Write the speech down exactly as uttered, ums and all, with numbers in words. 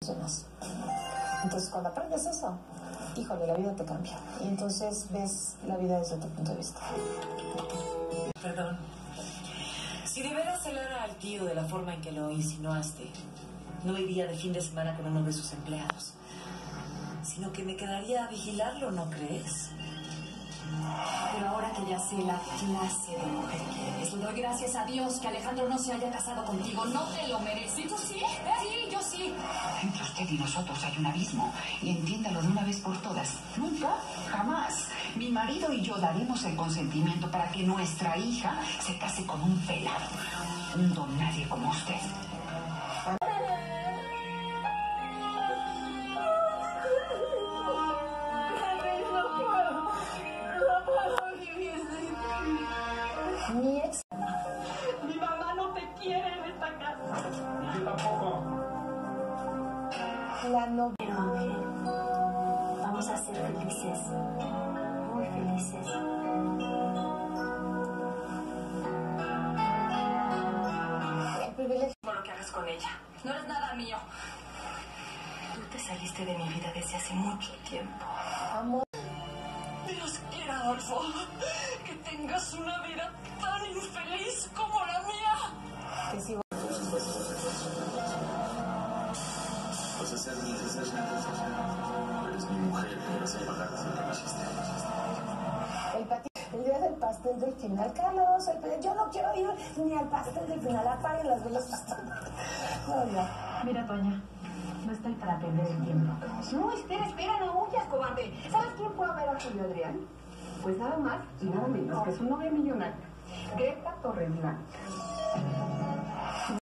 personas. Entonces, cuando aprendes eso, híjole, la vida te cambia. Y entonces ves la vida desde otro punto de vista. Perdón. Si de veras celara al tío de la forma en que lo insinuaste, no iría de fin de semana con uno de sus empleados, sino que me quedaría a vigilarlo, ¿no crees? Pero ahora que ya sé la clase de mujer que eres, le doy gracias a Dios que Alejandro no se haya casado contigo. No te lo mereces. ¿Yo sí? Sí, yo sí. Entre usted y nosotros hay un abismo. Y entiéndalo de una vez por todas. Nunca, jamás. Mi marido y yo daremos el consentimiento para que nuestra hija se case con un pelado. Un don nadie como usted. Mi ex. Mi mamá no te quiere en esta casa. Yo tampoco. La novia. Pero Ángel, vamos a ser felices, muy felices. El privilegio. Por lo que hagas con ella. No eres nada mío. Tú te saliste de mi vida desde hace mucho tiempo. Amor. Dios quiera, Adolfo, que tengas una vida tan infeliz como la mía. Que si Vas a ser mi hija, eres mi mujer, me vas a pagar lo que me hiciste. el, pati... el día del pastel del final, Carlos, el... yo no quiero ir ni al pastel del final, apaguen las velas. No, ya. Mira, Toña, no estoy para perder el tiempo. No, espera, espera, no huyas, cobarde. ¿Sabes quién puede ver a Julio Adrián? Pues nada más y nada menos que su novia millonaria, Greta Torreblanca.